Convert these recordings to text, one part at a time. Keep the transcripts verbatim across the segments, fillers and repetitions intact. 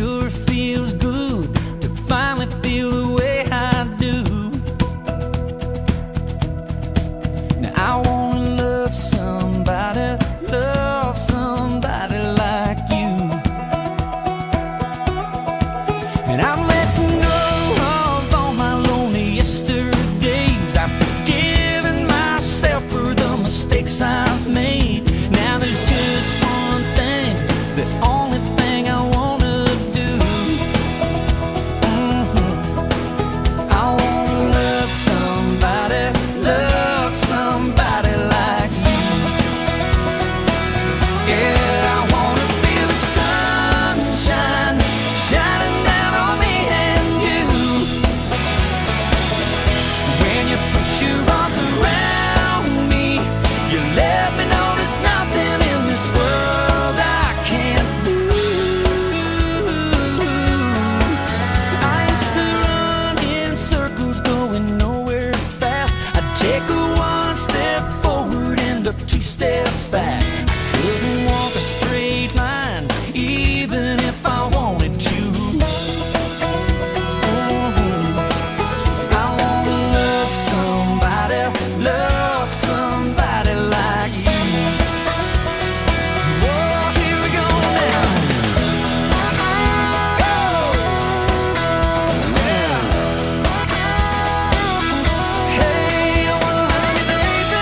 sure feels good to finally feel the way I do. Now I wanna love somebody, love somebody like you. And I'm letting go of all my lonely yesterdays. I've forgiven myself for the mistakes I've made. Now there's just one thing, the only thing I wanna do. Mm-hmm. I wanna love somebody, love somebody like you. Yeah, I wanna feel the sunshine shining down on me and you. When you put your arms around me, you let me know there's nothing in this world I can't do. I used to run in circles going nowhere fast. I'd take a one step forward and up two steps back. I couldn't walk a straight line even if I wanted to. Mhm. I wanna love somebody, love somebody like you. Oh, here we go now. Hey, I wanna love you, baby.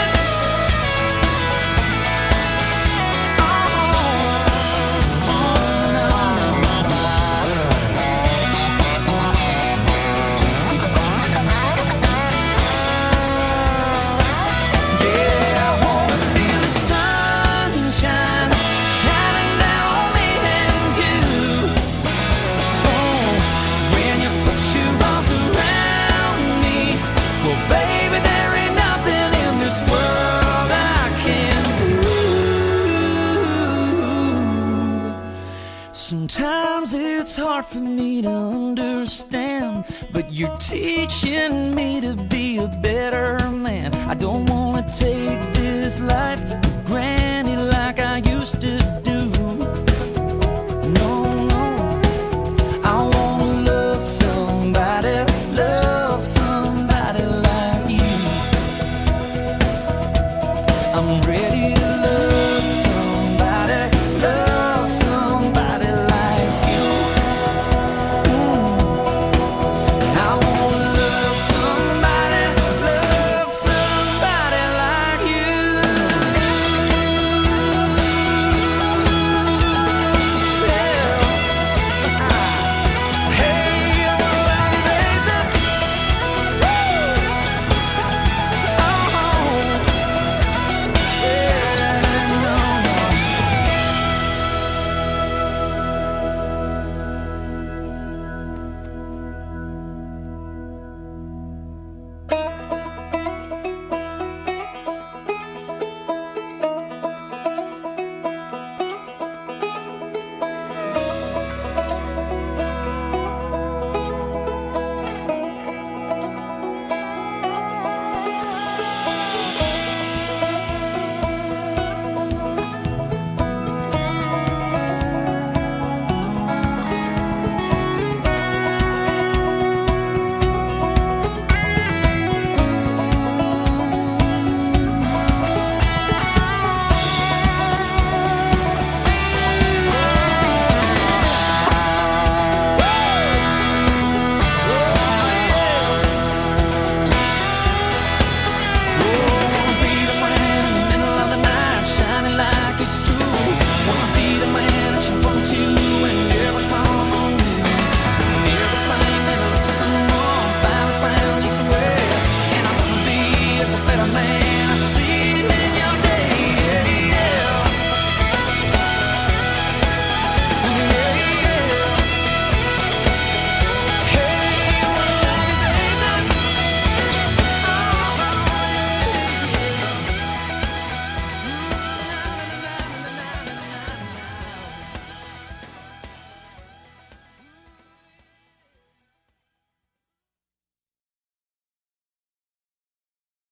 Yeah, I wanna feel the sunshine shining down on me and you. Oh, when you put your arms around me, well, baby, there ain't nothing in this world I can't do. Sometimes it's hard for me to understand, but you're teaching me to be a better man. I don't wanna take this life for granted like I used to do.